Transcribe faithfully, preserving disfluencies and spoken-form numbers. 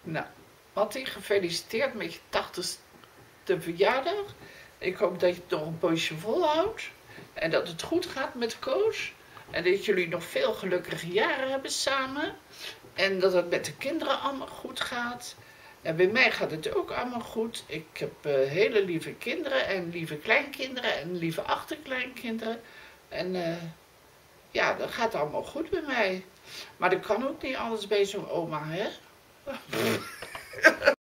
Nou, Mattie, gefeliciteerd met je tachtigste verjaardag. Ik hoop dat je het nog een poosje volhoudt. En dat het goed gaat met Koos. En dat jullie nog veel gelukkige jaren hebben samen. En dat het met de kinderen allemaal goed gaat. En bij mij gaat het ook allemaal goed. Ik heb uh, hele lieve kinderen en lieve kleinkinderen en lieve achterkleinkinderen. En uh, ja, dat gaat allemaal goed bij mij. Maar dat kan ook niet alles bij zo'n oma, hè?